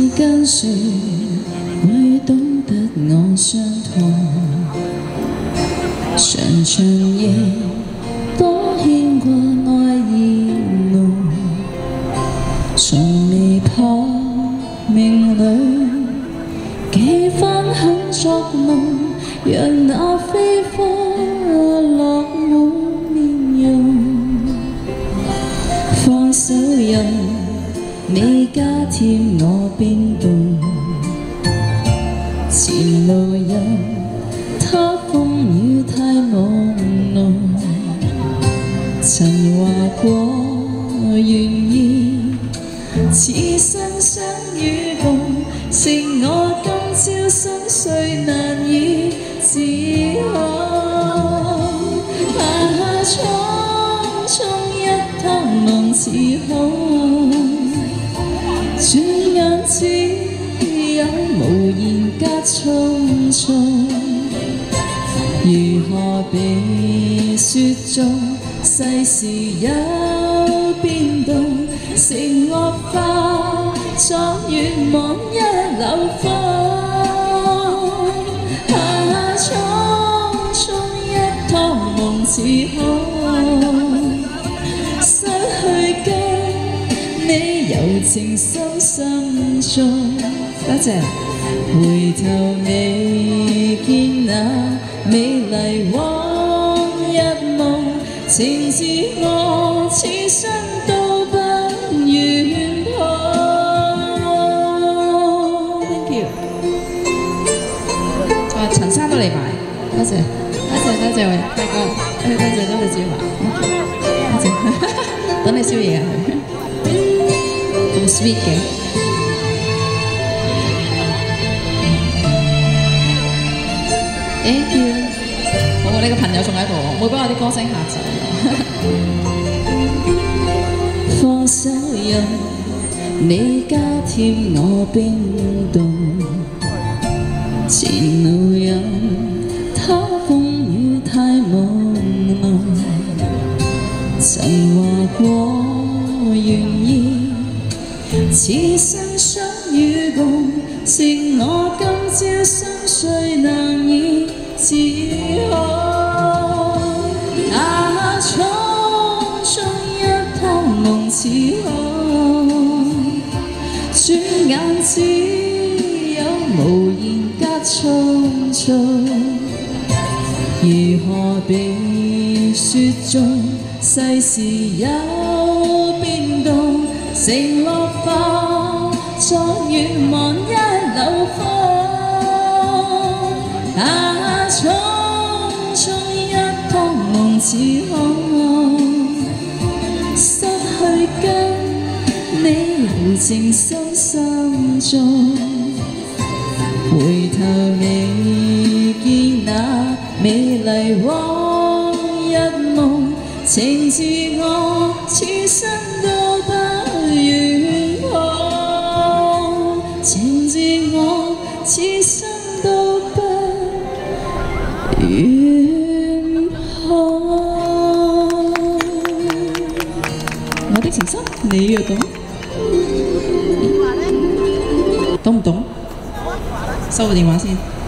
跟誰會懂得我傷痛？常常夜多牽掛愛意濃，從未破命裏幾番肯作夢，讓那飛花落滿面容。放手任你加添我冰凍，前路任他風雨太朦朧。曾話過願意，此生相與共，剩我今朝心碎難以自控。匆匆一趟夢似空，轉眼只有無言隔重重。如何被雪中世事有變動，承諾化作願望一縷風。匆匆一趟夢似空，失去跟你柔情深深中。多謝。回頭未見那美麗往日夢，情自我此生都不願碰。Thank you。陳生都嚟埋，多謝多謝喂大哥，多謝小華，多謝等你宵夜啊佢，咁 sweet 嘅。Thank you。我呢個朋友仲喺度，唔會俾我啲歌聲嚇走。放手任你加添我冰凍，前路任他風雨太朦朧。曾話過願意，此生相與共，剩我今朝心碎難以自控。匆匆一趟夢似空，轉眼只有無言隔重重。如何被雪中世事有變動，承諾化作願望一縷風。匆匆一趟夢似空，失去跟你柔情深深中。回頭未見那美麗往日夢，情自我此生都不願碰，情自我此生都不願碰。我的情深你要懂，懂唔懂？收個電話先。